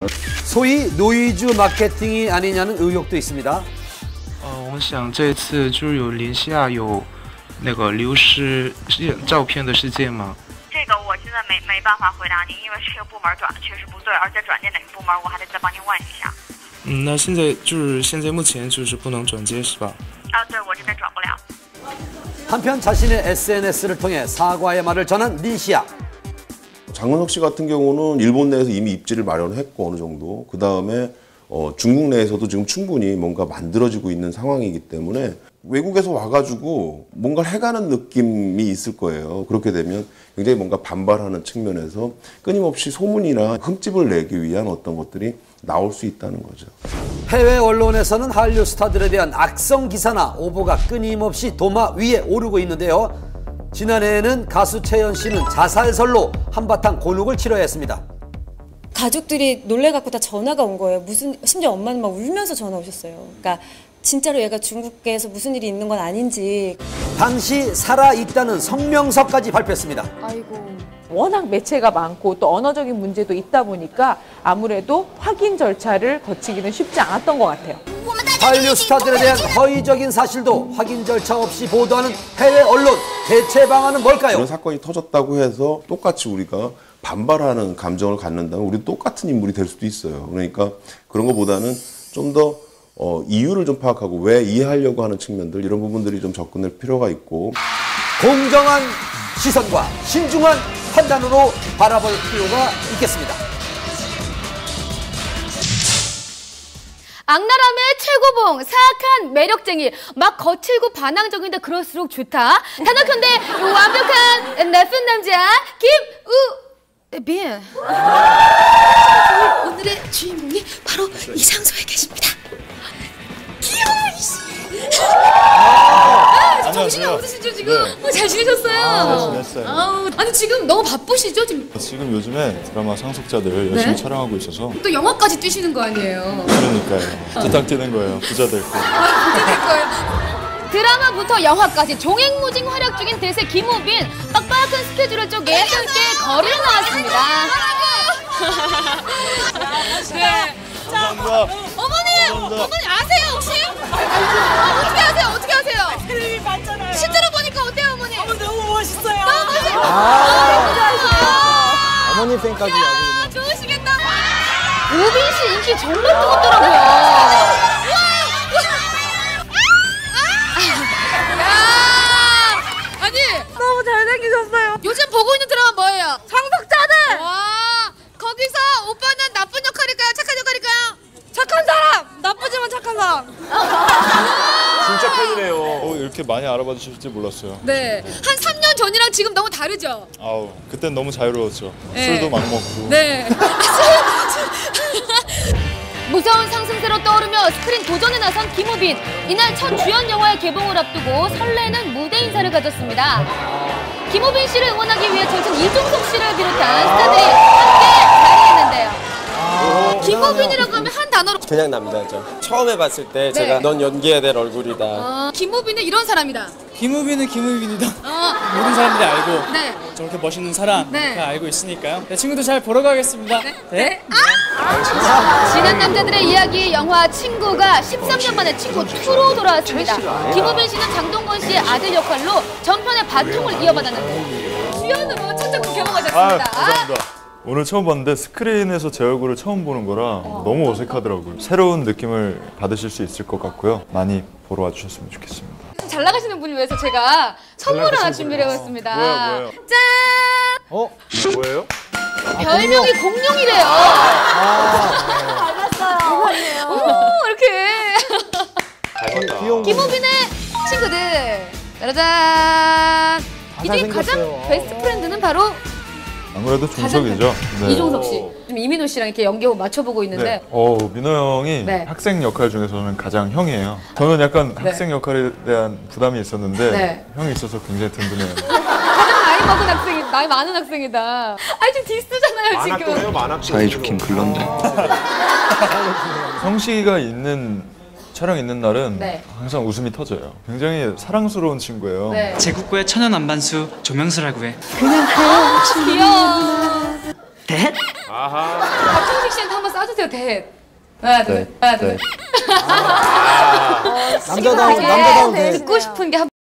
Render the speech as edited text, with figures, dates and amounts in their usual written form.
소위 노이즈 마케팅이 아니냐는 의혹도 있습니다. 我想这次就是有联系啊，有那个流失照片的事件吗？ 这个我现在没办法回答您，因为这个部门转的确实不对，而且转接哪个部门我还得再帮您问一下。 那现在目前就是不能转接是吧？ 对，我这边转不了。 한편 자신의 SNS를 통해 사과의 말을 전한 린 씨야. 장근석 씨 같은 경우는 일본 내에서 이미 입지를 마련했고 어느 정도 그 다음에 중국 내에서도 지금 충분히 뭔가 만들어지고 있는 상황이기 때문에 외국에서 와가지고 뭔가를 해가는 느낌이 있을 거예요. 그렇게 되면 굉장히 뭔가 반발하는 측면에서 끊임없이 소문이나 흠집을 내기 위한 어떤 것들이 나올 수 있다는 거죠. 해외 언론에서는 한류 스타들에 대한 악성 기사나 오보가 끊임없이 도마 위에 오르고 있는데요. 지난해에는 가수 채연 씨는 자살설로 한바탕 곤혹을 치러야 했습니다. 가족들이 놀래갖고 다 전화가 온 거예요. 심지어 엄마는 막 울면서 전화 오셨어요. 그러니까 진짜로 얘가 중국에서 무슨 일이 있는 건 아닌지. 당시 살아있다는 성명서까지 발표했습니다. 아이고. 워낙 매체가 많고 또 언어적인 문제도 있다 보니까 아무래도 확인 절차를 거치기는 쉽지 않았던 것 같아요. 한류 스타들에 대한 허위적인 사실도 확인 절차 없이 보도하는 해외 언론. 대체 방안은 뭘까요? 이런 사건이 터졌다고 해서 똑같이 우리가 반발하는 감정을 갖는다면 우리 똑같은 인물이 될 수도 있어요. 그러니까 그런 것보다는 좀 더 이유를 좀 파악하고 왜 이해하려고 하는 측면들 이런 부분들이 좀 접근할 필요가 있고 공정한 시선과 신중한 판단으로 바라볼 필요가 있겠습니다. 악랄함의 최고봉, 사악한 매력쟁이, 막 거칠고 반항적인데 그럴수록 좋다. 단언컨대 완벽한 나쁜 남자 김우빈. 오늘의 주인공이 바로 이 장소에 계십니다. 귀여워 이씨. 정신이 없으시죠 지금? 잘 지내셨어요? 잘 지냈어요. 아니 지금 너무 바쁘시죠 지금? 지금 요즘에 드라마 상속자들 열심히 촬영하고 있어서 또 영화까지 뛰시는 거 아니에요? 그러니까요. 부탁 뛰는 거예요. 부자 될 거. 부자 될 거예요. 드라마부터 영화까지 종횡무진 활약 중인 대세 김우빈. 빡빡한 스케줄을 쪼개 함께 거리를 나왔습니다. 네. 감사합니다. 어머니 아세요 혹시? 어떻게 아세요? 어떻게 아세요? 텔레비 봤잖아요. 실제로 보니까 어때요 어머니? 너무 멋있어요. 너무 멋있어요. 어머니 팬까지 아주 그냥. 좋으시겠다. 우빈 씨 인기 정말 뜨겁더라고요. 아니 너무 잘생기셨어요. 요즘 보고 있는 드라마 뭐예요? 상속자들. 와 거기서 오빠는 나쁜 역할일까요? 착한 역할일까요? 착한 사람. 나쁘지만 착한 사람. 진짜 팬이네요. 이렇게 많이 알아봐 주실지 몰랐어요. 네. 한 3년 전이랑 지금 너무 다르죠? 아우, 그땐 너무 자유로웠죠. 네. 술도 막 먹고. 네. 무서운 상승세로 떠오르며 스크린 도전에 나선 김우빈. 이날 첫 주연 영화의 개봉을 앞두고 설레는 무대 인사를 가졌습니다. 김우빈 씨를 응원하기 위해 절친 이종석 씨를 비롯한 스타들이 함께 자리했는데요. 김우빈이라고 하면 한 단어로 그냥 남자죠. 처음에 봤을 때 제가 넌 연기해야 될 얼굴이다. 김우빈은 이런 사람이다. 김우빈은 김우빈이다. 모든 사람들이 알고 네. 저렇게 멋있는 사람 네. 다 알고 있으니까요. 네, 친구들 잘 보러 가겠습니다. 네. 지난 남자들의 이야기 영화 친구가 13년 만에 친구 2로 돌아왔습니다. 김우빈 씨는 장동건 씨의 아들 역할로 전편의 바통을 이어받았는데 주연으로 첫 작품 개봉하셨습니다. 감사합니다. 오늘 처음 봤는데 스크린에서 제 얼굴을 처음 보는 거라 너무 어색하더라고요. 새로운 느낌을 받으실 수 있을 것 같고요. 많이 보러 와주셨으면 좋겠습니다. 잘 나가시는 분을 위해서 제가 선물 하나 준비를 해봤습니다. 뭐예요? 짠! 뭐예요? 별명이 공룡이래요. 닮았어요. 어머 이렇게. 닮았다. 김우빈의 친구들. 짜라잔. 이중 가장 베스트 프렌드는 바로 아무래도 종석이죠. 네. 이종석 씨. 지금 이민호 씨랑 이렇게 연기호 맞춰보고 있는데. 민호 형이 네. 학생 역할 중에서는 가장 형이에요. 저는 약간 학생 역할에 대한 부담이 있었는데 형이 있어서 굉장히 든든해요. 가장 나이 먹은 학생이, 나이 많은 학생이다. 아니 지금 디스잖아요 지금. 사이좋긴 글렀네. 형식이가 있는 촬영 있는 날은 네. 항상 웃음이 터져요. 굉장히 사랑스러운 친구예요. 네. 제국구의 천연 안반수 조명수라고 해. 귀여워. 네? 박정식 씨한테 한번 쏴주세요. 대. 하나, 둘, 하나, 둘. 남자다운 대. 듣고 싶은 게 한